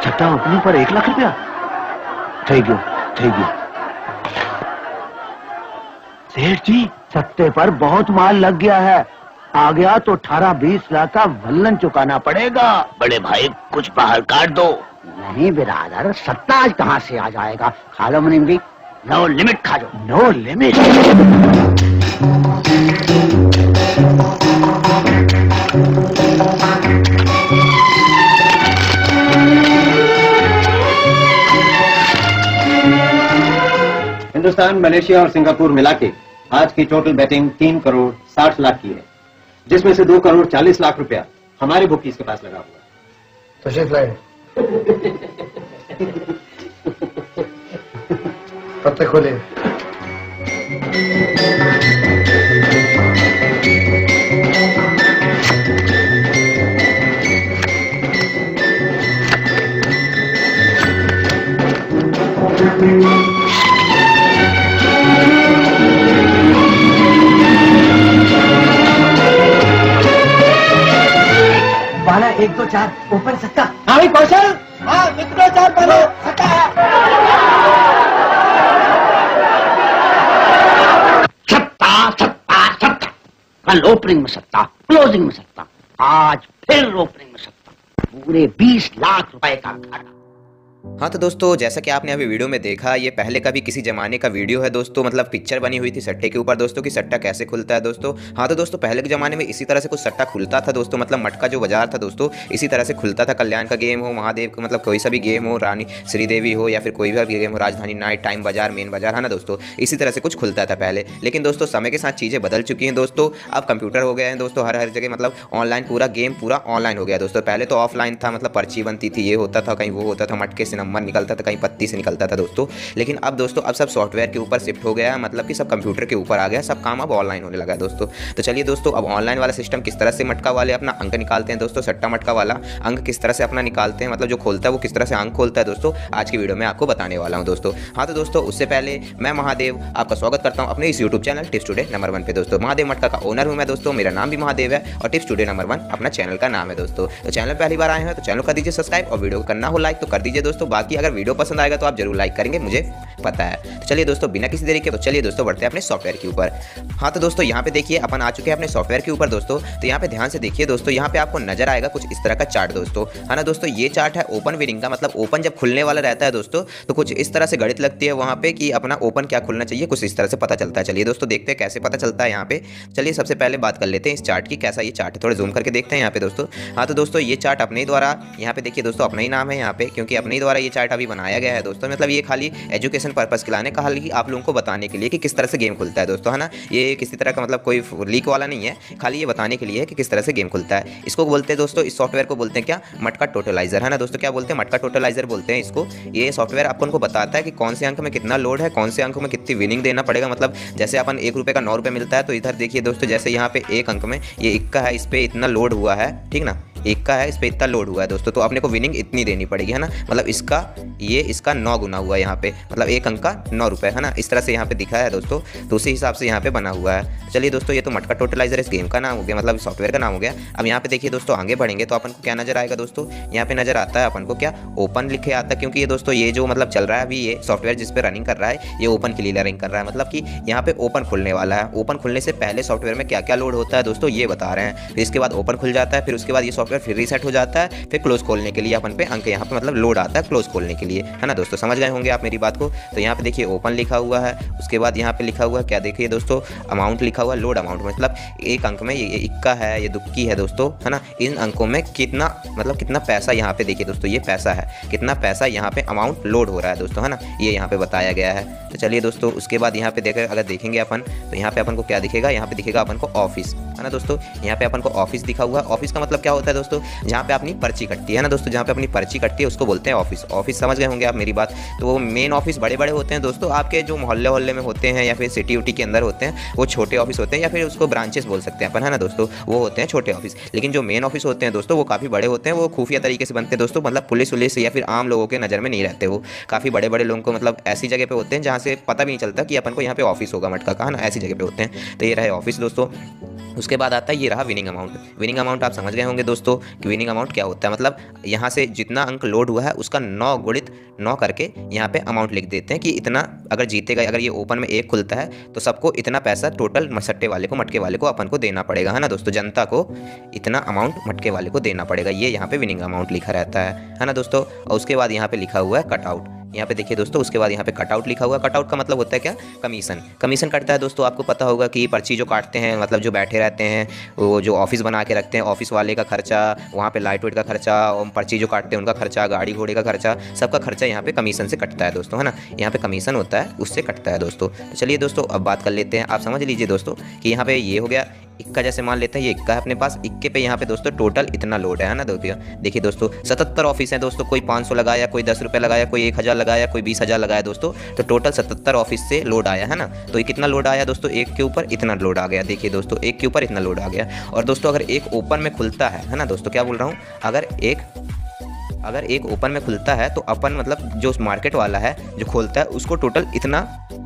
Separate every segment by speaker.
Speaker 1: छठा ओपनिंग पर 1 लाख रुपया। Thank you, thank you. सेठ जी, सट्टे पर बहुत माल लग गया है। आ गया तो 18-20 लाख का वल्लन चुकाना पड़ेगा।
Speaker 2: बड़े भाई कुछ बाहर काट दो।
Speaker 1: नहीं बिरादर, सट्टा आज कहाँ से आ जाएगा। खा लो मुनीम जी।
Speaker 2: नो लिमिट खा लो।
Speaker 1: No limit.
Speaker 3: हिंदुस्तान, मलेशिया और सिंगापुर मिला के आज की टोटल बैटिंग 3 करोड़ 60 लाख की है, जिसमें से 2 करोड़ 40 लाख रुपया हमारे बुकीज के पास लगा हुआ है।
Speaker 4: तो शेख लाए पत्ते खोले।
Speaker 1: बाला 1 2 4 ओपन सट्टा।
Speaker 4: हाँ भाई कौशल, हाँ 1 2 4 बाला सट्टा है।
Speaker 2: सट्टा सट्टा सट्टा। कल ओपनिंग में सट्टा, क्लोजिंग में सट्टा, आज फिर ओपनिंग में सट्टा। पूरे 20 लाख रुपए का घाटा।
Speaker 5: हाँ तो दोस्तों, जैसा कि आपने अभी वीडियो में देखा, ये पहले का भी किसी ज़माने का वीडियो है दोस्तों। मतलब पिक्चर बनी हुई थी सट्टे के ऊपर दोस्तों कि सट्टा कैसे खुलता है दोस्तों। हाँ तो दोस्तों, पहले के ज़माने में इसी तरह से कुछ सट्टा खुलता था दोस्तों। मतलब मटका जो बाजार था दोस्तों, इसी तरह से खुलता था। कल्याण का गेम हो, महादेव का, मतलब कोई सा भी गेम हो, रानी श्रीदेवी हो या फिर कोई भी गेम हो, राजधानी नाइट, टाइम बाजार, मेन बाजार, है ना दोस्तों। इसी तरह से कुछ खुलता था पहले। लेकिन दोस्तों समय के साथ चीज़ें बदल चुकी हैं दोस्तों। अब कंप्यूटर हो गए हैं दोस्तों हर जगह। मतलब ऑनलाइन पूरा गेम पूरा ऑनलाइन हो गया दोस्तों। पहले तो ऑफलाइन था, मतलब पर्ची बनती थी, ये होता था, कहीं वो होता था, मटके से नंबर निकलता था, कहीं पत्ती से निकलता था दोस्तों। लेकिन अब दोस्तों अब सब सॉफ्टवेयर के ऊपर शिफ्ट हो गया है। मतलब कि सब कंप्यूटर के ऊपर आ गया, सब काम अब ऑनलाइन होने लगा है दोस्तों। तो चलिए दोस्तों, अब ऑनलाइन वाला सिस्टम किस तरह से मटका वाले अपना अंक निकालते हैं दोस्तों, सट्टा मटका वाला अंक किस तरह से अपना निकालते हैं, मतलब जो खोलता है वो किस तरह से अंक खोलता है दोस्तों, आज की वीडियो में आपको बताने वाला हूं दोस्तों। हाँ तो दोस्तों, उससे पहले मैं महादेव आपका स्वागत करता हूं अपने इस YouTube channel tips today number 1 पे दोस्तों। महादेव मटका का ओनर हूं मैं दोस्तों, मेरा नाम भी महादेव है और टिप्स टुडे नंबर 1 अपना चैनल का नाम है दोस्तों। तो चैनल पहली बार आए हैं तो चैनल कर दीजिए सब्सक्राइब और वीडियो को करना हो लाइक तो कर दीजिए दोस्तों। बाकी अगर वीडियो पसंद आएगा तो आप जरूर लाइक करेंगे, मुझे पता है। तो चलिए दोस्तों, बिना किसी देरी के तो चलिए दोस्तों बढ़ते हैं अपने सॉफ्टवेयर के ऊपर। हाँ तो दोस्तों, यहाँ पे देखिए अपन आ चुके हैं अपने सॉफ्टवेयर के ऊपर दोस्तों। तो यहाँ पे ध्यान से देखिए दोस्तों, यहाँ पे आपको नजर आएगा कुछ इस तरह का चार्ट दोस्तों, है ना दोस्तों। ये चार्ट है ओपन विनिंग का, मतलब ओपन जब खुलने वाला रहता है दोस्तों तो कुछ इस तरह से गणित लगती है वहाँ पे कि अपना ओपन क्या खुलना चाहिए, कुछ इस तरह से पता चलता है। चलिए दोस्तों देखते हैं कैसे पता चलता है यहाँ पे। चलिए सबसे पहले बात कर लेते हैं इस चार्ट की, कैसा ये चार्ट है, थोड़ा जूम करके देखते हैं यहाँ पे दोस्तों। हाँ तो दोस्तों, ये चार्ट अपने ही द्वारा, यहाँ पे देखिए दोस्तों अपना ही नाम है यहाँ पे, क्योंकि अपने ही द्वारा ये चार्ट अभी बनाया गया है दोस्तों। मतलब ये खाली एजुकेशन पर्पस के लाने का, आप लोगों को बताने के लिए कि किस तरह से गेम खुलता है दोस्तों, है ना। ये किसी तरह का मतलब कोई लीक वाला नहीं है, खाली ये बताने के लिए है कि किस तरह से गेम खुलता है। इसको बोलते हैं दोस्तों, इस सॉफ्टवेयर को बोलते हैं क्या, मटका टोटलाइजर, है ना दोस्तों। क्या बोलते हैं, मटका टोटलाइजर बोलते हैं इसको। ये सॉफ्टवेयर आपको उनको बताता है कि कौन से अंक में कितना लोड है, कौन से अंक में कितनी विनिंग देना पड़ेगा। मतलब जैसे अपन 1 रुपये का 9 रुपये मिलता है, तो इधर देखिए दोस्तों, जैसे यहाँ पे एक अंक में ये इक्का है, इस पर इतना लोड हुआ है, ठीक ना, इक्का है, इस पर इतना लोड हुआ है दोस्तों, तो अपने को विनिंग इतनी देनी पड़ेगी, है ना। मतलब इसका 9 गुना हुआ यहाँ पे, मतलब एक अंक का 9 रुपये, है ना। इस तरह से यहाँ पे दिखा है दोस्तों, तो उसी हिसाब से यहाँ पे बना हुआ है। चलिए दोस्तों, ये तो मटका टोटलाइजर इस गेम का नाम हो गया, मतलब सॉफ्टवेयर का नाम हो गया। अब यहाँ पे देखिए दोस्तों, आगे बढ़ेंगे तो अपन को क्या नजर आएगा दोस्तों, यहाँ पे नजर आता है अपन को क्या, ओपन लिखे आता है। क्योंकि ये दोस्तों ये जो मतलब चल रहा है अभी, ये सॉफ्टवेयर जिस पे रनिंग कर रहा है ये ओपन के लिए रनिंग कर रहा है। मतलब कि यहाँ पे ओपन खुलने वाला है। ओपन खुलने से पहले सॉफ्टवेयर में क्या क्या लोड होता है दोस्तों ये बता रहे हैं। फिर इसके बाद ओपन खुल जाता है, फिर उसके बाद ये सॉफ्टवेयर फिर रीसेट हो जाता है, फिर क्लोज खोलने के लिए अपन पे अंक यहाँ पे मतलब लोड आता है क्लोज खोलने के लिए, है ना दोस्तों। समझ गए होंगे आप मेरी बात को। तो यहाँ पे देखिए ओपन लिखा हुआ है, उसके बाद यहाँ पे लिखा हुआ है क्या, देखिए दोस्तों अमाउंट लिखा हुआ है, लोड अमाउंट, मतलब एक अंक में ये इक्का है, ये दुक्की है दोस्तों, है ना। इन अंकों में कितना मतलब कितना पैसा यहाँ पे देखिए दोस्तों, ये पैसा है, कितना पैसा यहाँ पे अमाउंट लोड हो रहा है दोस्तों, है ना, ये यहाँ पे बताया गया है। तो चलिए दोस्तों, उसके बाद यहाँ पे अगर देखेंगे अपन तो यहाँ पे अपन को क्या दिखेगा, यहाँ पे दिखेगा अपन को ऑफिस, है ना दोस्तों। यहाँ पे अपन को ऑफिस दिखा हुआ है। ऑफिस का मतलब क्या होता है दोस्तों, जहाँ पे अपनी पर्ची कटती है ना दोस्तों, जहाँ पे अपनी पर्ची कटती है उसको बोलते हैं ऑफिस। ऑफिस समझ गए होंगे आप मेरी बात। तो वो मेन ऑफिस बड़े बड़े होते हैं दोस्तों, आपके जो मोहल्ले में होते हैं या फिर सिटी उटी के अंदर होते हैं, वो छोटे ऑफिस होते हैं, या फिर उसको ब्रांचेस बोल सकते हैं अपन, है ना दोस्तों, वो होते हैं छोटे ऑफिस। लेकिन जो मेन ऑफिस होते हैं दोस्तों वो काफ़ी बड़े होते हैं, वो खुफिया तरीके से बनते हैं दोस्तों, मतलब पुलिस उलिस या फिर आम लोगों के नज़र में नहीं रहते। वो काफ़ी बड़े बड़े लोगों को मतलब ऐसी जगह पे होते हैं जहाँ से पता भी नहीं चलता कि अपन को यहाँ पे ऑफिस होगा मटका का, है ना, ऐसी जगह पे होते हैं। तो ये रहे ऑफिस दोस्तों। उसके बाद आता है ये रहा विनिंग अमाउंट। विनिंग अमाउंट आप समझ गए होंगे दोस्तों कि विनिंग अमाउंट क्या होता है। मतलब यहाँ से जितना अंक लोड हुआ है उसका 9 गुणित 9 करके यहाँ पे अमाउंट लिख देते हैं कि इतना अगर जीतेगा, अगर ये ओपन में 1 खुलता है तो सबको इतना पैसा टोटल सट्टे वाले को, मटके वाले को अपन को देना पड़ेगा, है ना दोस्तों। जनता को इतना अमाउंट मटके वाले को देना पड़ेगा, ये यहाँ पे विनिंग अमाउंट लिखा रहता है ना दोस्तों। और उसके बाद यहाँ पे लिखा हुआ है कटआउट। यहाँ पे देखिए दोस्तों, उसके बाद यहाँ पे कटआउट लिखा हुआ है। कटआउट का मतलब होता है क्या? कमीशन। कमीशन कटता है दोस्तों, आपको पता होगा कि पर्ची जो काटते हैं, मतलब जो बैठे रहते हैं, वो जो ऑफिस बना के रखते हैं, ऑफिस वाले का खर्चा, वहाँ पे लाइट वेट का खर्चा, और पर्ची जो काटते हैं उनका खर्चा, गाड़ी घोड़े का खर्चा, सबका खर्चा यहाँ पे कमीशन से कटता है दोस्तों, है ना। यहाँ पे कमीशन होता है, उससे कटता है दोस्तों। तो चलिए दोस्तों अब बात कर लेते हैं। आप समझ लीजिए दोस्तों कि यहाँ पे ये हो गया इक्का, जैसे मान लेते हैं ये इक्का है अपने पास, इक्के पे यहाँ पे दोस्तों टोटल इतना लोड है ना दोस्तों। देखिए दोस्तों 77 ऑफिस हैं दोस्तों, कोई 500 लगाया, कोई 10 रुपये लगाया, कोई 1000 लगाया, कोई 20,000 लगाया दोस्तों। तो टोटल 77 ऑफिस से लोड आया है ना। तो ये कितना लोड आया दोस्तों? एक के ऊपर इतना लोड आ गया। देखिए दोस्तों एक के ऊपर इतना लोड आ गया। और दोस्तों अगर एक ओपन में खुलता है ना दोस्तों, क्या बोल रहा हूँ, अगर एक ओपन में खुलता है तो अपन मतलब जो मार्केट वाला है जो खोलता है उसको टोटल इतना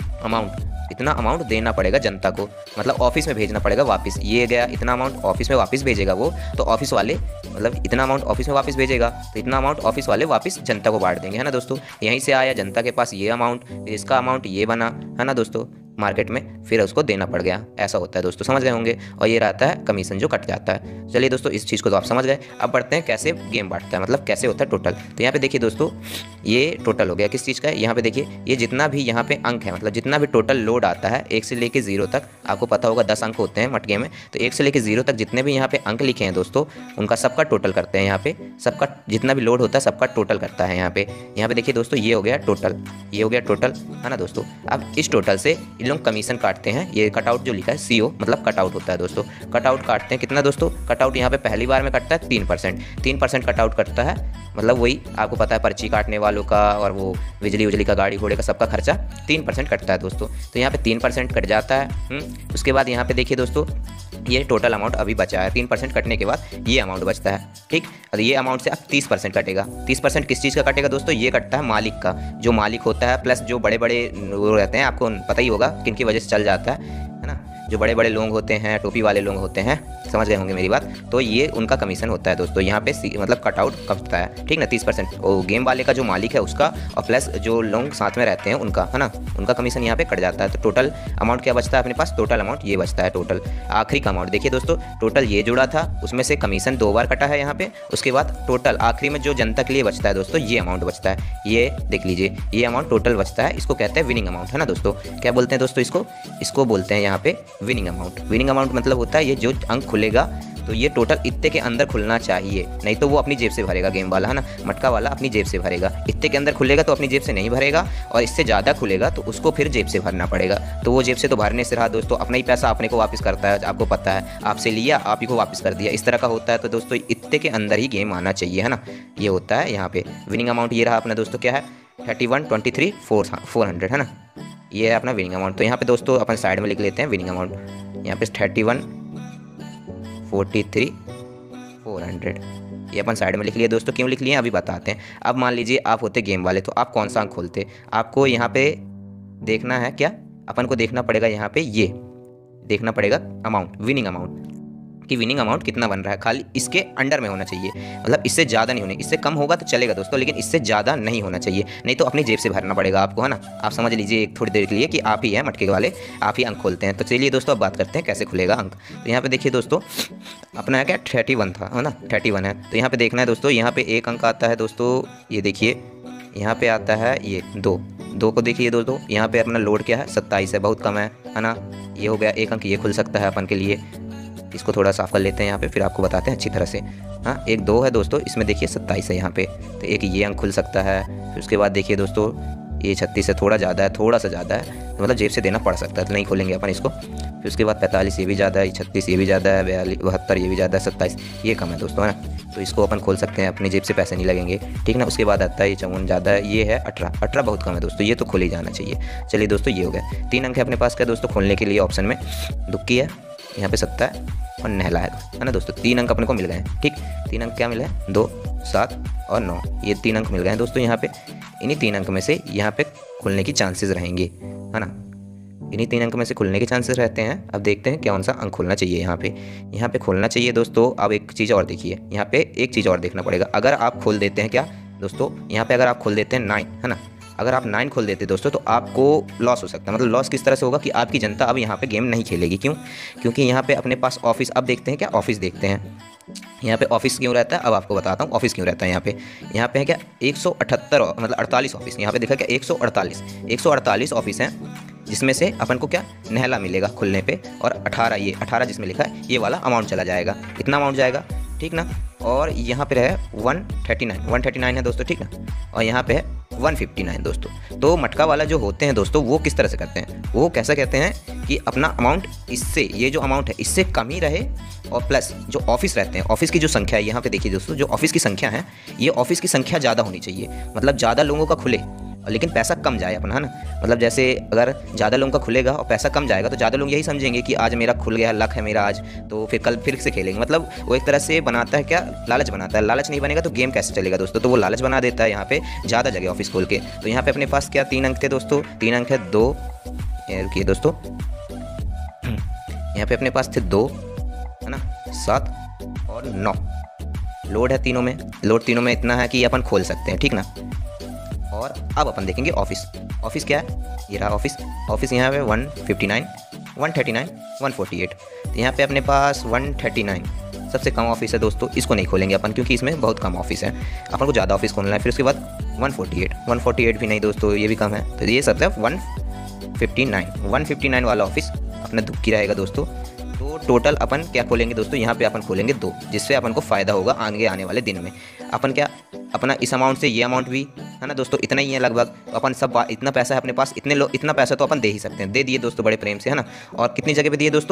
Speaker 5: अमाउंट देना पड़ेगा जनता को, मतलब ऑफिस में भेजना पड़ेगा वापस। ये गया इतना अमाउंट ऑफिस में वापस भेजेगा वो, तो ऑफिस वाले मतलब इतना अमाउंट ऑफिस में वापस भेजेगा, तो इतना अमाउंट ऑफिस वाले वापस जनता को बांट देंगे, है ना दोस्तों। यहीं से आया जनता के पास ये अमाउंट, इसका अमाउंट ये बना, है ना दोस्तों, मार्केट में फिर उसको देना पड़ गया। ऐसा होता है दोस्तों, समझ गए होंगे। और ये रहता है कमीशन जो कट जाता है। चलिए दोस्तों इस चीज़ को तो आप समझ गए। अब बढ़ते हैं कैसे गेम बांटता है, मतलब कैसे होता है टोटल। तो यहाँ पे देखिए दोस्तों ये टोटल हो गया किस चीज़ का है। यहाँ पे देखिए ये जितना भी यहाँ पे अंक है, मतलब जितना भी टोटल लोड आता है 1 से लेके 0 तक, आपको पता होगा 10 अंक होते हैं मटके में, तो 1 से लेके 0 तक जितने भी यहाँ पे अंक लिखे हैं दोस्तों उनका सबका टोटल करते हैं। यहाँ पे सबका जितना भी लोड होता है सबका टोटल करता है। यहाँ पे देखिए दोस्तों ये हो गया टोटल, ये हो गया टोटल, है ना दोस्तों। अब इस टोटल से इन लोग कमीशन काटते हैं। ये कटआउट जो लिखा है CO मतलब कटआउट होता है दोस्तों। कटआउट काटते हैं कितना दोस्तों? कटआउट यहाँ पे पहली बार में कटता है 3% कटआउट कटता है। मतलब वही आपको पता है पर्ची काटने वालों का और वो बिजली उजली का, गाड़ी घोड़े का, सबका खर्चा 3% कटता है दोस्तों। तो यहाँ पे 3% कट जाता है। उसके बाद यहाँ पे देखिए दोस्तों ये टोटल अमाउंट अभी बचा है। 3% कटने के बाद ये अमाउंट बचता है, ठीक। और ये अमाउंट से अब 30% कटेगा। 30% किस चीज़ का कटेगा दोस्तों? ये कटता है मालिक का, जो मालिक होता है, प्लस जो बड़े बड़े वो रहते हैं, आपको पता ही होगा किन की वजह से चल जाता है ना। जो बड़े बड़े लोग होते हैं, टोपी वाले लोग होते हैं, समझ गए होंगे मेरी बात। तो ये उनका कमीशन होता है दोस्तों। यहाँ पे मतलब कटआउट कटता है, ठीक ना, 30%। और गेम वाले का जो मालिक है उसका, और प्लस जो लोग साथ में रहते हैं उनका, है ना, उनका कमीशन यहाँ पे कट जाता है। तो टोटल अमाउंट क्या बचता है अपने पास? टोटल अमाउंट ये बचता है। टोटल आखिरी का अमाउंट देखिए दोस्तों, टोटल ये जुड़ा था, उसमें से कमीशन 2 बार कटा है यहाँ पे। उसके बाद टोटल आखिरी में जो जनता के लिए बचता है दोस्तों, ये अमाउंट बचता है। ये देख लीजिए, ये अमाउंट टोटल बचता है। इसको कहते हैं विनिंग अमाउंट, है ना दोस्तों। क्या बोलते हैं दोस्तों इसको बोलते हैं यहाँ पे विनिंग अमाउंट। विनिंग अमाउंट मतलब होता है ये जो अंक खुलेगा तो ये टोटल इतने के अंदर खुलना चाहिए, नहीं तो वो अपनी जेब से भरेगा गेम वाला, है ना, मटका वाला अपनी जेब से भरेगा। इतने के अंदर खुलेगा तो अपनी जेब से नहीं भरेगा, और इससे ज़्यादा खुलेगा तो उसको फिर जेब से भरना पड़ेगा। तो वो जेब से तो भरने से रहा दोस्तों, अपना ही पैसा अपने को वापस करता है। आपको पता है, आपसे लिया आप ही को वापस कर दिया, इस तरह का होता है। तो दोस्तों इतने के अंदर ही गेम आना चाहिए, है ना। ये होता है यहाँ पे विनिंग अमाउंट। ये रहा अपना दोस्तों क्या है 31, 23, 400, है ना। ये है अपना विनिंग अमाउंट। तो यहाँ पे दोस्तों अपन साइड में लिख लेते हैं विनिंग अमाउंट। यहाँ पे 31, 43, 400 ये अपन साइड में लिख लिए दोस्तों। क्यों लिख लिए अभी बताते हैं। अब मान लीजिए आप होते गेम वाले, तो आप कौन सा अंक खोलते? आपको यहाँ पे देखना है क्या, अपन को देखना पड़ेगा यहाँ पे, ये देखना पड़ेगा अमाउंट, विनिंग अमाउंट, कि विनिंग अमाउंट कितना बन रहा है। खाली इसके अंडर में होना चाहिए, मतलब इससे ज़्यादा नहीं होने। इससे कम होगा तो चलेगा दोस्तों, लेकिन इससे ज़्यादा नहीं होना चाहिए, नहीं तो अपनी जेब से भरना पड़ेगा आपको, है ना। आप समझ लीजिए एक थोड़ी देर के लिए कि आप ही हैं मटके वाले, आप ही अंक खोलते हैं। तो चलिए दोस्तों अब बात करते हैं कैसे खुलेगा अंक। तो यहाँ पे देखिए दोस्तों अपना क्या 31 था, है ना, 31 है। तो यहाँ पे देखना है दोस्तों, यहाँ पे एक अंक आता है दोस्तों, ये देखिए यहाँ पे आता है ये 2 को देखिए दोस्तों। यहाँ पे अपना लोड क्या है 27 है, बहुत कम है ना। ये हो गया एक अंक, ये खुल सकता है अपन के लिए। इसको थोड़ा साफ कर लेते हैं यहाँ पे, फिर आपको बताते हैं अच्छी तरह से। हाँ, एक 2 है दोस्तों, इसमें देखिए 27 है यहाँ पे, तो एक ये अंक खुल सकता है। फिर उसके बाद देखिए दोस्तों ये 36 है, थोड़ा ज़्यादा है, थोड़ा सा ज़्यादा है, तो मतलब जेब से देना पड़ सकता है, तो नहीं खोलेंगे अपन इसको। फिर उसके बाद 45 ये भी ज़्यादा है, 36 ये भी ज़्यादा है, 72 ये भी ज़्यादा है, 27 ये कम है दोस्तों, है ना। तो इसको अपन खोल सकते हैं, अपनी जेब से पैसे नहीं लगेंगे, ठीक ना। उसके बाद आता है ये 54 ज़्यादा है, ये है 18 बहुत कम है दोस्तों, ये तो खोल ही जाना चाहिए। चलिए दोस्तों ये हो गया 3 अंक है अपने पास क्या दोस्तों खोलने के लिए। ऑप्शन में दुक्की है, यहाँ पे 7 है और नहला है ना दोस्तों। 3 अंक अपने को मिल गए हैं, ठीक। 3 अंक क्या मिले हैं 2, 7 और 9, ये 3 अंक मिल गए हैं दोस्तों यहाँ पे। इन्हीं 3 अंक में से यहाँ पे खुलने की चांसेस रहेंगे, है ना। इन्हीं 3 अंक में से खुलने के चांसेस रहते हैं। अब देखते हैं कौन सा अंक खुलना चाहिए यहाँ पे खुलना चाहिए दोस्तों। अब एक चीज़ और देखिए, यहाँ पे एक चीज़ और देखना पड़ेगा। अगर आप खोल देते हैं क्या दोस्तों, यहाँ पे अगर आप खोल देते हैं 9, है ना, अगर आप 9 खोल देते दोस्तों तो आपको लॉस हो सकता है। मतलब लॉस किस तरह से होगा कि आपकी जनता अब यहाँ पे गेम नहीं खेलेगी। क्यों? क्योंकि यहाँ पे अपने पास ऑफिस, अब देखते हैं क्या ऑफिस देखते हैं यहाँ पे ऑफिस क्यों रहता है। अब आपको बताता हूँ ऑफिस क्यों रहता है। यहाँ पे है क्या 178 मतलब 48 ऑफिस, यहाँ पे देखा क्या 148 ऑफिस हैं, जिसमें से अपन को क्या नहला मिलेगा खुलने पे, और 18 जिसमें लिखा है ये वाला अमाउंट चला जाएगा, इतना अमाउंट जाएगा, ठीक ना। और यहाँ पे है 139 है दोस्तों, ठीक ना, और यहाँ पे है 159 दोस्तों। तो मटका वाला जो होते हैं दोस्तों वो किस तरह से करते हैं, वो कैसा कहते हैं कि अपना अमाउंट इससे, ये जो अमाउंट है इससे कम ही रहे, और प्लस जो ऑफिस रहते हैं, ऑफिस की जो संख्या है यहाँ पे देखिए दोस्तों, जो ऑफिस की संख्या है ये ऑफिस की संख्या ज़्यादा होनी चाहिए। मतलब ज़्यादा लोगों का खुले लेकिन पैसा कम जाए अपना, है ना। मतलब जैसे अगर ज़्यादा लोगों का खुलेगा और पैसा कम जाएगा तो ज़्यादा लोग यही समझेंगे कि आज मेरा खुल गया, लक है मेरा आज, तो फिर कल फिर से खेलेंगे। मतलब वो एक तरह से बनाता है क्या, लालच बनाता है। लालच नहीं बनेगा तो गेम कैसे चलेगा दोस्तों, तो वो लालच बना देता है यहाँ पे ज़्यादा जगह ऑफिस खोल के। तो यहाँ पे अपने पास क्या 3 अंक थे दोस्तों, 3 अंक है 2, रुकिए दोस्तों, यहाँ पे अपने पास थे 2, है ना, 7 और 9। लोड है तीनों में, लोड तीनों में इतना है कि अपन खोल सकते हैं, ठीक ना। और अब अपन देखेंगे ऑफिस क्या है, ये रहा ऑफिस यहाँ पे 159, 139, 148। तो यहाँ पे अपने पास 139 सबसे कम ऑफिस है दोस्तों, इसको नहीं खोलेंगे अपन क्योंकि इसमें बहुत कम ऑफिस है, अपन को ज़्यादा ऑफिस खोलना है। फिर उसके बाद 148 भी नहीं दोस्तों, ये भी कम है, तो ये सबसे 159 वाला ऑफिस अपना दुक्की रहेगा दोस्तों। तो टोटल अपन क्या खोलेंगे दोस्तों, यहाँ पे अपन खोलेंगे 2, जिससे अपन को फ़ायदा होगा आगे आने वाले दिन में। अपन क्या अपना इस अमाउंट से ये अमाउंट भी है ना दोस्तों, इतना ही है लगभग, तो अपन सब इतना पैसा है अपने पास, इतना पैसा तो अपन दे ही सकते हैं, दे दिए दोस्तों बड़े प्रेम से, है ना। और कितनी जगह पे दिए दोस्तों,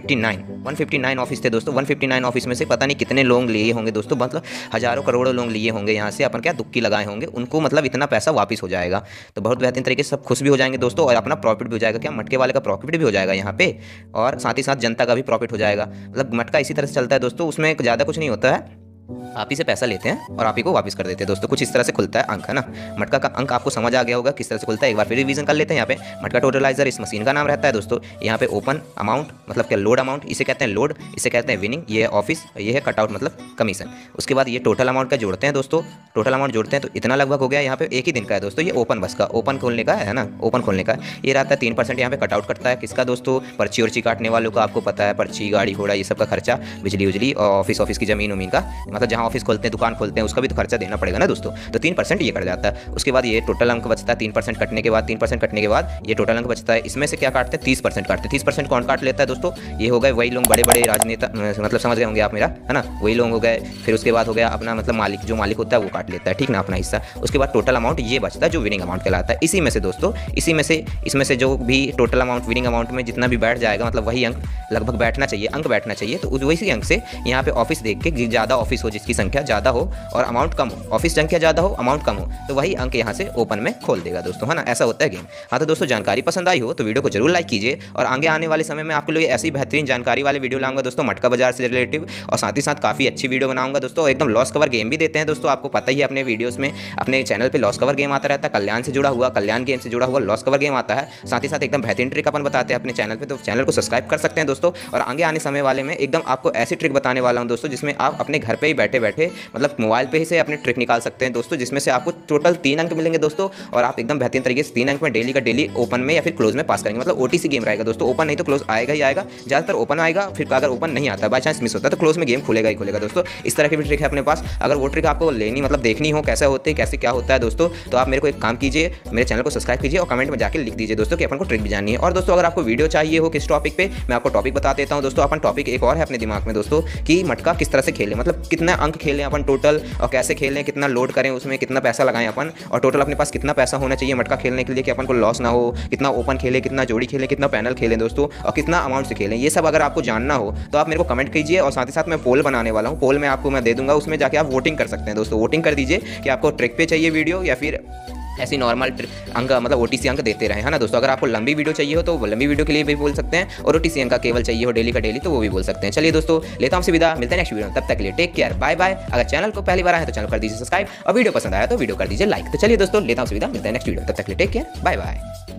Speaker 5: 159 ऑफिस थे दोस्तों। 159 ऑफिस में से पता नहीं कितने लोग लिए होंगे दोस्तों, मतलब हज़ारों करोड़ों लोग लिए होंगे यहाँ से, अपन क्या दुक्की लगाए होंगे, उनको मतलब इतना पैसा वापस हो जाएगा। तो बहुत बेहतरीन तरीके से सब खुश भी हो जाएंगे दोस्तों, और अपना प्रॉफिट भी हो जाएगा, क्या मटके वाले का प्रॉफिट भी हो जाएगा यहाँ पे, और साथ ही साथ जनता का भी प्रॉफिट हो जाएगा। मतलब मटका इसी तरह से चलता है दोस्तों, उसमें ज़्यादा कुछ नहीं होता है, आप ही से पैसा लेते हैं और आप ही को वापस कर देते हैं दोस्तों। कुछ इस तरह से खुलता है अंक, है ना। मटका का अंक आपको समझ आ गया होगा किस तरह से खुलता है, एक बार फिर रिवीजन कर लेते हैं। यहाँ पे मटका टोटलाइजर इस मशीन का नाम रहता है दोस्तों। यहाँ पे ओपन अमाउंट मतलब क्या लोड अमाउंट, इसे कहते हैं लोड, इसे कहते हैं विनिंग, ये है ऑफिस, ये है कटआउट मतलब कमीशन। उसके बाद ये टोटल अमाउंट का जोड़ते हैं दोस्तों, टोटल अमाउंट जोड़ते हैं तो इतना लगभग हो गया। यहाँ पे एक ही दिन का है दोस्तों, ये ओपन बस का, ओपन खोलने का है ना, ओपन खोलने का ये रहता है 3%। यहाँ पे कटआउट करता है किसका दोस्तों, पर्ची उर्ची काटने वालों का, आपको पता है पर्ची, गाड़ी घोड़ा, ये सब का खर्चा, बिजली उजली, और ऑफिस की ज़मीन उमीन का, मतलब जहाँ ऑफिस खोलते हैं, दुकान खोलते हैं, उसका भी तो खर्चा देना पड़ेगा ना दोस्तों। तो 3% ये कट जाता है। उसके बाद ये टोटल अंक बचता है 3% कटने के बाद, 3% कटने के बाद ये टोटल अंक बचता है। इसमें से क्या काटते हैं, 30% काटते हैं। 30% कौन काट लेता है दोस्तों, ये हो गए वही लोग, बड़े बड़े राजनेता, मतलब समझ गए होंगे आप मेरा, है ना, वही लोग हो गए। फिर उसके बाद हो गया अपना मतलब मालिक, जो मालिक होता है वो काट लेता है, ठीक ना, अपना हिस्सा। उसके बाद टोटल अमाउंट ये बचता है जो विनिंग अमाउंट कहलाता है। इसी में से दोस्तों, इसमें से जो भी टोटल अमाउंट विनिंग अमाउंट में जितना भी बैठ जाएगा, मतलब वही अंक लगभग बैठना चाहिए, अंक बैठना चाहिए। तो वही अंक से यहाँ पे ऑफिस देख के, ज़्यादा ऑफिस हो जिसकी संख्या ज़्यादा हो और अमाउंट कम हो, ऑफिस संख्या ज़्यादा हो अमाउंट कम हो, तो वही अंक यहाँ से ओपन में खोल देगा दोस्तों, है ना। ऐसा होता है गेम। हाँ तो दोस्तों जानकारी पसंद आई हो तो वीडियो को जरूर लाइक कीजिए, और आगे आने वाले समय में आपके लिए ऐसी बेहतरीन जानकारी वाले वीडियो लाऊंगा दोस्तों, मटका बाजार से रिलेटिव, और साथ ही साथ काफ़ी अच्छी वीडियो बनाऊंगा दोस्तों। एकदम लॉस कवर गेम भी देते हैं दोस्तों, आपको पता ही है, अपने वीडियोज़ में अपने चैनल पर लॉस कवर गेम आता रहता है, कल्याण से जुड़ा हुआ, कल्याण गेम से जुड़ा हुआ लॉस कवर गेम आता है। साथ ही साथ एकदम बेहतरीन ट्रिक अपन बताते हैं अपने चैनल पर, तो चैनल को सब्सक्राइब कर सकते हैं दोस्तों। और आगे आने समय वाले में एकदम आपको ऐसी ट्रिक बताने वाला हूँ दोस्तों, जिसमें आप अपने घर पर ही बैठे बैठे मतलब मोबाइल पर ही से अपने ट्रिक निकाल सकते हैं दोस्तों, जिसमें से आपको टोटल 3 अंक मिलेंगे दोस्तों, और आप एकदम बेहतरीन तरीके से 3 अंक में डेली का डेली ओपन में या फिर क्लोज में पास करेंगे। मतलब ओटीसी गेम रहेगा दोस्तों, ओपन नहीं तो क्लोज आएगा ही आएगा, ज़्यादातर ओपन आएगा, फिर अगर ओपन नहीं आता, बाई चांस मिस होता है तो क्लोज में गेम खुलेगा ही खुलेगा दोस्तों। इस तरह की भी ट्रिक है अपने पास। अगर वो ट्रिक आपको लेनी मतलब देखनी हो कैसे होते हैं, कैसे क्या होता है दोस्तों, तो आप मेरे को एक काम कीजिए, मेरे चैनल को सब्सक्राइब कीजिए और कमेंट में जाकर लिख दीजिए दोस्तों कि अपन को ट्रिक भी जाननी है। और दोस्तों अगर आपको वीडियो चाहिए हो किस टॉपिक पे, मैं आपको टॉपिक बता देता हूँ दोस्तों। अपन टॉपिक एक और है अपने दिमाग में दोस्तों कि मटका किस तरह से खेलें, मतलब कितना अंक खेलें अपन टोटल, और कैसे खेलें, कितना लोड करें, उसमें कितना पैसा लगाएं अपन, और टोटल अपने पास कितना पैसा होना चाहिए मटका खेलने के लिए कि अपन को लॉस ना हो, कितना ओपन खेलें, कितना जोड़ी खेलें, कितना पैनल खेलें दोस्तों, और कितना अमाउंट से खेलें। ये सब अगर आपको जानना हो तो आप मेरे को कमेंट कीजिए, और साथ ही साथ मैं पोल बनाने वाला हूँ, पोल में आपको मैं दे दूंगा, उसमें जाके आप वोटिंग कर सकते हैं दोस्तों। वोटिंग कर दीजिए कि आपको ट्रिक पे चाहिए वीडियो या फिर ऐसी नॉर्मल अंक मतलब ओटीसी अंक देते रहे, है ना दोस्तों। अगर आपको लंबी वीडियो चाहिए हो तो वो लंबी वीडियो के लिए भी बोल सकते हैं, और ओटीसी अंक का केवल चाहिए हो डेली का डेली तो वो भी बोल सकते हैं। चलिए दोस्तों लेता हूं विदा, मिलते हैं नेक्स्ट वीडियो में, तब तक के लिए टेक केयर, बाय बाय। अगर चैनल को पहली बार आए तो चैनल कर दीजिए सब्सक्राइब, और वीडियो पसंद आया तो वीडियो कर दीजिए लाइक। तो चलिए दोस्तों लेता हूं विदा, मिलते हैं नेक्स्ट वीडियो, तब तक के लिए टेक केयर, बाय बाय।